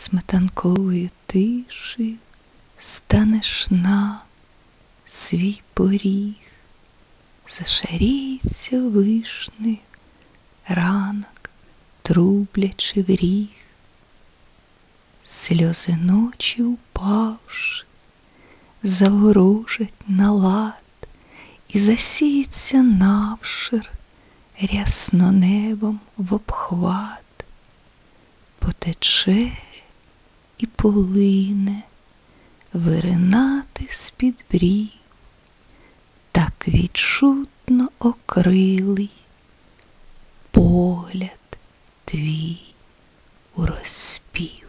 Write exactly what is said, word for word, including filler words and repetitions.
сметанковою тишею станеш на свій поріг, зашаріється вишнею ранок, трублячи в ріг. Сльози ночі упавши, заворожать на лад, і засіється навшир рясно небом в обхват. Потече і полине виринати з-під брів, так відчутно окрилий погляд твій у розпів.